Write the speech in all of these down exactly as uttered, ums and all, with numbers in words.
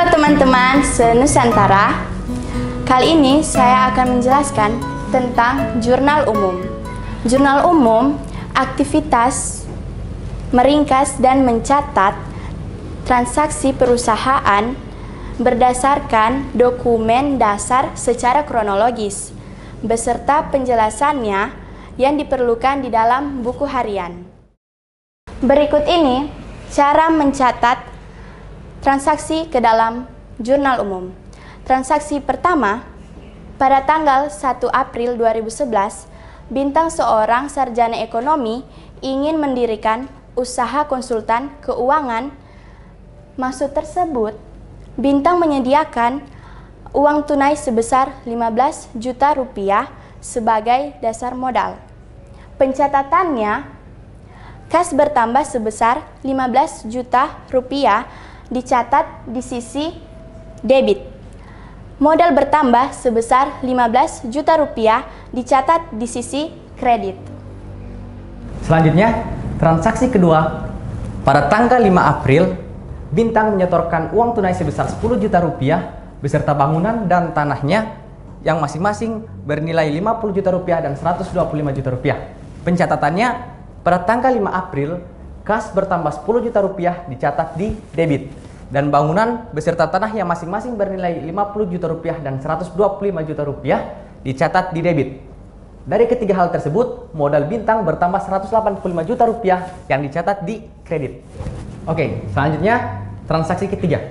Halo teman-teman se-Nusantara. Kali ini saya akan menjelaskan tentang jurnal umum. Jurnal umum aktivitas meringkas dan mencatat transaksi perusahaan berdasarkan dokumen dasar secara kronologis beserta penjelasannya yang diperlukan di dalam buku harian. Berikut ini cara mencatat transaksi ke dalam jurnal umum. Transaksi pertama, pada tanggal satu April dua ribu sebelas, Bintang seorang sarjana ekonomi ingin mendirikan usaha konsultan keuangan. Maksud tersebut, Bintang menyediakan uang tunai sebesar lima belas juta rupiah sebagai dasar modal. Pencatatannya, kas bertambah sebesar lima belas juta rupiah dicatat di sisi debit. Modal bertambah sebesar lima belas juta rupiah dicatat di sisi kredit. Selanjutnya, transaksi kedua. Pada tanggal lima April, Bintang menyetorkan uang tunai sebesar sepuluh juta rupiah beserta bangunan dan tanahnya yang masing-masing bernilai lima puluh juta rupiah dan seratus dua puluh lima juta rupiah. Pencatatannya, pada tanggal lima April, kas bertambah sepuluh juta rupiah dicatat di debit dan bangunan beserta tanah yang masing-masing bernilai lima puluh juta rupiah dan seratus dua puluh lima juta rupiah dicatat di debit. Dari ketiga hal tersebut, modal Bintang bertambah seratus delapan puluh lima juta rupiah yang dicatat di kredit. Oke, selanjutnya transaksi ketiga.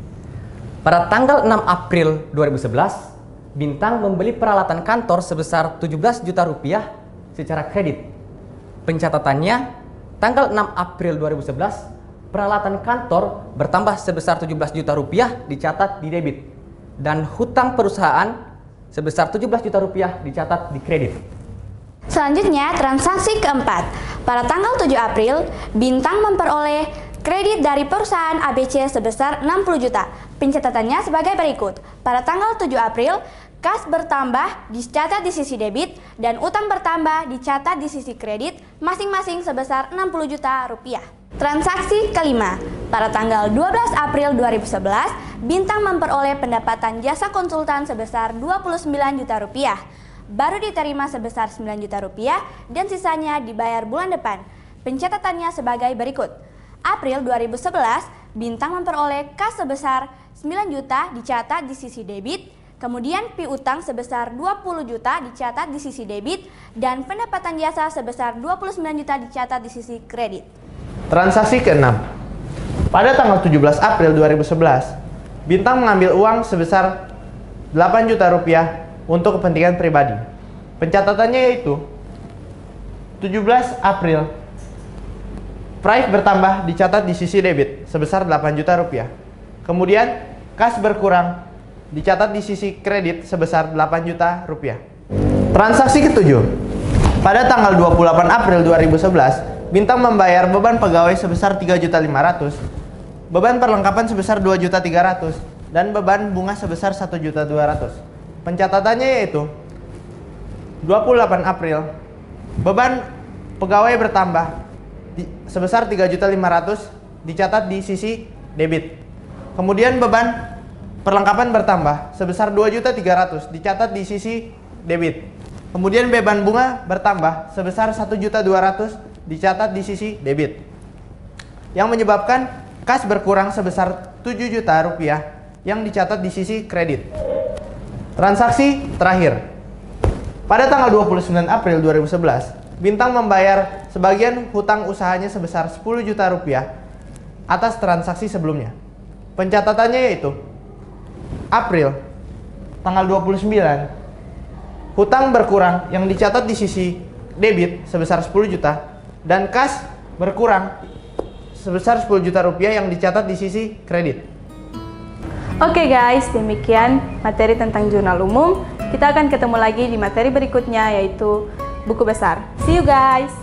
Pada tanggal enam April dua ribu sebelas, Bintang membeli peralatan kantor sebesar tujuh belas juta rupiah secara kredit. Pencatatannya, tanggal enam April dua ribu sebelas, peralatan kantor bertambah sebesar tujuh belas juta rupiah dicatat di debit dan hutang perusahaan sebesar tujuh belas juta rupiah dicatat di kredit. Selanjutnya, transaksi keempat. Pada tanggal tujuh April, Bintang memperoleh kredit dari perusahaan A B C sebesar enam puluh juta. Pencatatannya sebagai berikut. Pada tanggal tujuh April, kas bertambah dicatat di sisi debit dan utang bertambah dicatat di sisi kredit masing-masing sebesar enam puluh juta rupiah. Transaksi kelima. Pada tanggal dua belas April dua ribu sebelas, Bintang memperoleh pendapatan jasa konsultan sebesar dua puluh sembilan juta rupiah. Baru diterima sebesar sembilan juta rupiah dan sisanya dibayar bulan depan. Pencatatannya sebagai berikut. April dua ribu sebelas, Bintang memperoleh kas sebesar sembilan juta dicatat di sisi debit, kemudian piutang sebesar dua puluh juta dicatat di sisi debit, dan pendapatan jasa sebesar dua puluh sembilan juta dicatat di sisi kredit. Transaksi keenam. Pada tanggal tujuh belas April dua ribu sebelas, Bintang mengambil uang sebesar delapan juta rupiah untuk kepentingan pribadi. Pencatatannya yaitu tujuh belas April, price bertambah dicatat di sisi debit sebesar delapan juta rupiah. Kemudian kas berkurang dicatat di sisi kredit sebesar delapan juta rupiah. Transaksi ketujuh. Pada tanggal dua puluh delapan April dua ribu sebelas, Bintang membayar beban pegawai sebesar tiga juta lima ratus ribu, beban perlengkapan sebesar dua juta tiga ratus ribu, dan beban bunga sebesar satu juta dua ratus ribu. Pencatatannya yaitu dua puluh delapan April, beban pegawai bertambah di, sebesar tiga juta lima ratus ribu dicatat di sisi debit. Kemudian beban perlengkapan bertambah sebesar dua juta tiga ratus ribu dicatat di sisi debit. Kemudian beban bunga bertambah sebesar satu juta dua ratus ribu dicatat di sisi debit. Yang menyebabkan kas berkurang sebesar tujuh juta rupiah yang dicatat di sisi kredit. Transaksi terakhir. Pada tanggal dua puluh sembilan April dua ribu sebelas, Bintang membayar sebagian hutang usahanya sebesar sepuluh juta rupiah atas transaksi sebelumnya. Pencatatannya yaitu April, tanggal dua puluh sembilan, hutang berkurang yang dicatat di sisi debit sebesar sepuluh juta dan kas berkurang sebesar sepuluh juta rupiah yang dicatat di sisi kredit. Oke guys, demikian materi tentang jurnal umum. Kita akan ketemu lagi di materi berikutnya, yaitu buku besar. See you guys!